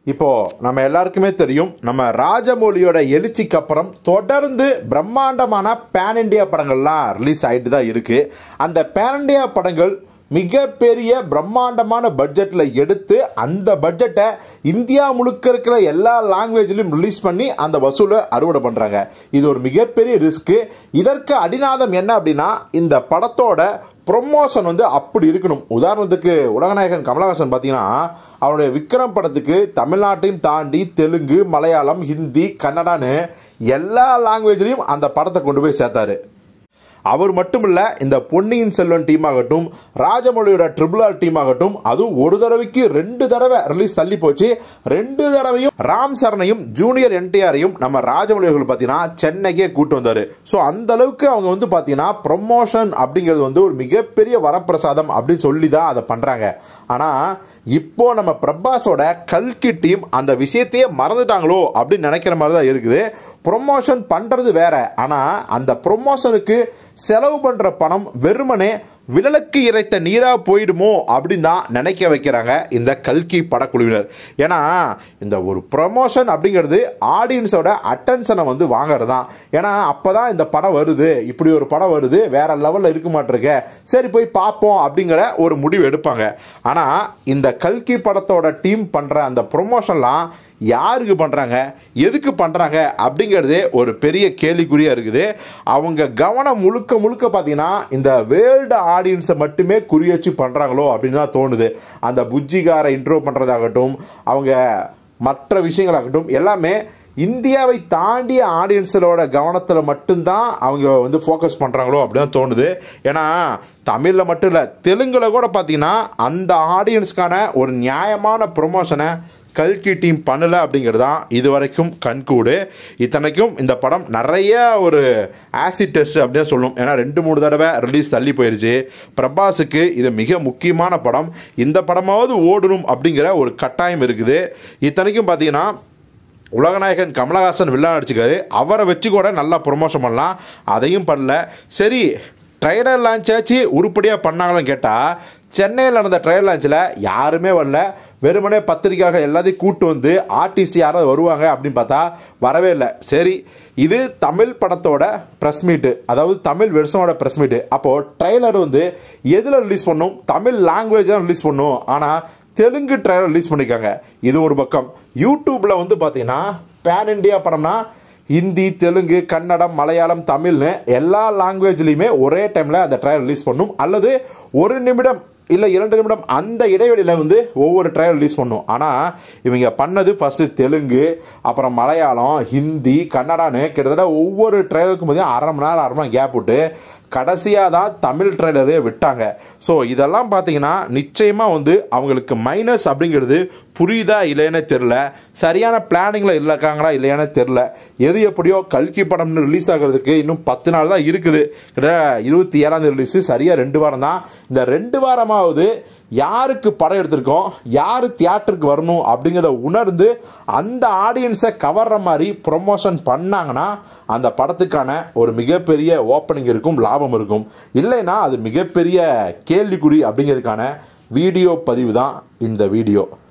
இப்போ நம்ம எல்லாருக்குமே தெரியும், நம்ம ராஜமௌலியோட எழுச்சிக்கு அப்புறம் தொடர்ந்து பிரம்மாண்டமான பேன் இண்டியா படங்கள்லாம் ரிலீஸ் ஆகிட்டு தான் இருக்கு. அந்த பேன் இண்டியா படங்கள் மிகப்பெரிய பிரம்மாண்டமான பட்ஜெட்டில் எடுத்து அந்த பட்ஜெட்டை இந்தியா முழுக்க இருக்கிற எல்லா லாங்குவேஜ்லையும் ரிலீஸ் பண்ணி அந்த வசூலை அறுவடை பண்ணுறாங்க. இது ஒரு மிகப்பெரிய ரிஸ்க்கு. இதற்கு அடிநாதம் என்ன அப்படின்னா, இந்த படத்தோட ப்ரொமோஷன் அப்படி இருக்கணும். உதாரணத்துக்கு உலகநாயகன் கமலஹாசன் பார்த்தீங்கன்னா, அவருடைய விக்ரம் படத்துக்கு தமிழ்நாட்டையும் தாண்டி தெலுங்கு, மலையாளம், ஹிந்தி, கன்னடான்னு எல்லா லாங்குவேஜ்லையும் அந்த படத்தை கொண்டு போய் சேர்த்தாரு. அவர் மட்டும் இல்லை, இந்த பொன்னியின் செல்வன் டீம் ஆகட்டும், ராஜமௌலியோட RRR டீம் ஆகட்டும், அதுவும் ஒரு தடவைக்கு 2 தடவை ரிலீஸ் தள்ளி போச்சு. 2 தடவையும் ராம் சரணையும் ஜூனியர் NTRையும் நம்ம ராஜமௌலி அவர்கள் பார்த்தீங்கன்னா சென்னைக்கே கூட்டு வந்தார். ஸோ அந்த அளவுக்கு அவங்க பார்த்தீங்கன்னா ப்ரொமோஷன் அப்படிங்கிறது ஒரு மிகப்பெரிய வரப்பிரசாதம் அப்படின்னு சொல்லி தான் அதை பண்ணுறாங்க. ஆனால் இப்போ நம்ம பிரபாஸோட கல்கி டீம் அந்த விஷயத்தையே மறந்துட்டாங்களோ அப்படின்னு நினைக்கிற மாதிரி தான் இருக்குது. ப்ரொமோஷன் பண்ணுறது வேற, ஆனால் அந்த ப்ரொமோஷனுக்கு செலவு பண்ணுற பணம் வெறுமனே விழலுக்கு இறைத்த நீராக போயிடுமோ அப்படின்னு தான் நினைக்க வைக்கிறாங்க இந்த கல்கி படக்குழுவினர். ஏன்னா இந்த ஒரு ப்ரொமோஷன் அப்படிங்கிறது ஆடியன்ஸோட அட்டென்ஷனை வாங்கிறது தான். ஏன்னா அப்போ தான் இந்த படம் வருது, இப்படி ஒரு படம் வருது, வேற லெவலில் இருக்க மாட்டிருக்க, சரி போய் பார்ப்போம் அப்படிங்கிற ஒரு முடிவு எடுப்பாங்க. ஆனால் இந்த கல்கி படத்தோட டீம் பண்ணுற அந்த ப்ரொமோஷன்லாம் யாருக்கு பண்ணுறாங்க, எதுக்கு பண்ணுறாங்க அப்படிங்கிறதே ஒரு பெரிய கேள்விக்குறியாக இருக்குது. அவங்க கவனம் முழுக்க முழுக்க பார்த்தீங்கன்னா இந்த வேர்ல்டு ஆடியன்ஸை மட்டுமே குறி வச்சு பண்ணுறாங்களோ அப்படின்னு தான் தோணுது. அந்த புஜ்ஜிகாரை இன்ட்ரோ பண்ணுறதாகட்டும், அவங்க மற்ற விஷயங்களாகட்டும், எல்லாமே இந்தியாவை தாண்டிய ஆடியன்ஸோட கவனத்தில் மட்டும்தான் அவங்க ஃபோக்கஸ் பண்ணுறாங்களோ அப்படின்னு தோணுது. ஏன்னா தமிழில் மட்டும் இல்லை, தெலுங்கில் கூட பார்த்தீங்கன்னா அந்த ஆடியன்ஸ்க்கான ஒரு நியாயமான ப்ரொமோஷனை கல்கி டீம் பண்ணலை அப்படிங்கிறது தான் இது வரைக்கும் கண்கூடு. இத்தனைக்கும் இந்த படம் நிறைய ஒரு ஆசிட் டெஸ்ட் அப்படின்னு சொல்லணும். ஏன்னா 2-3 தடவை ரிலீஸ் தள்ளி போயிடுச்சு. பிரபாஸுக்கு இது மிக முக்கியமான படம். இந்த படமாவது ஓடணும் அப்படிங்கிற ஒரு கட்டாயம் இருக்குது. இத்தனைக்கும் பார்த்தீங்கன்னா உலகநாயகன் கமலஹாசன் வில்லன் அடிச்சுக்காரு, அவரை வச்சு கூட நல்லா ப்ரொமோஷன் பண்ணலாம், அதையும் பண்ணல. சரி, ட்ரைலர் லான்ச் ஆச்சு, உருப்படியாக பண்ணாங்களான்னு கேட்டால் சென்னையில் நடந்த ட்ரையல் லான்ச்சில் யாருமே வரல. வெறுமனே பத்திரிகையாளர்கள் எல்லாத்தையும் கூட்டு வந்து ஆர்டிஸ்ட் யாராவது வருவாங்க அப்படின்னு பார்த்தா வரவே இல்லை. சரி, இது தமிழ் படத்தோட ப்ரெஸ் மீட்டு, அதாவது தமிழ் வெர்ஷனோட ப்ரெஸ் மீட்டு. அப்போது ட்ரைலர் எதில் ரிலீஸ் பண்ணும், தமிழ் லாங்குவேஜ் தான் ரிலீஸ் பண்ணும். ஆனால் தெலுங்கு ட்ரைலர் ரிலீஸ் பண்ணியிருக்காங்க. இது ஒரு பக்கம். யூடியூப்பில் பார்த்தீங்கன்னா பேன் இண்டியா படம்னா ஹிந்தி, தெலுங்கு, கன்னடம், மலையாளம், தமிழ்னு எல்லா லாங்குவேஜ்லையுமே ஒரே டைமில் அந்த ட்ரைலர் ரிலீஸ் பண்ணும். அல்லது 1 நிமிடம் இல்லை 2 நிமிடம் அந்த இடைவெளியில் ஒவ்வொரு ட்ரைலர் ரிலீஸ் பண்ணும். ஆனால் இவங்க பண்ணது ஃபஸ்ட்டு தெலுங்கு, அப்புறம் மலையாளம், ஹிந்தி, கன்னடான்னு கிட்டத்தட்ட ஒவ்வொரு ட்ரைலருக்கும் பார்த்தீங்கன்னா 1/2 மணி நேரம் 1/2 மணி நேரம் கேப் விட்டு கடைசியாக தான் தமிழ் ட்ரைலரே விட்டாங்க. ஸோ இதெல்லாம் பார்த்தீங்கன்னா நிச்சயமாக அவங்களுக்கு மைனஸ் அப்படிங்கிறது புரியுதா இல்லையானே தெரில, சரியான பிளானிங்கில் இருக்காங்களா இல்லையானே தெரில. எது எப்படியோ கல்கி படம் ரிலீஸ் ஆகிறதுக்கு இன்னும் 10 நாள் தான் இருக்குது. கிட்டத்தட்ட 27ஆம் தேதி ரிலீஸு, சரியாக 2 வாரம் தான். இந்த 2 வாரமாவது யாருக்கு படம் எடுத்திருக்கோம், யார் தியேட்டருக்கு வரணும் அப்படிங்கிறத உணர்ந்து அந்த ஆடியன்ஸை கவர்ற மாதிரி ப்ரொமோஷன் பண்ணாங்கன்னா அந்த படத்துக்கான ஒரு மிகப்பெரிய ஓப்பனிங் இருக்கும், லாபம் இருக்கும். இல்லைன்னா அது மிகப்பெரிய கேள்விக்குறி அப்படிங்கிறதுக்கான வீடியோ பதிவு தான் இந்த வீடியோ.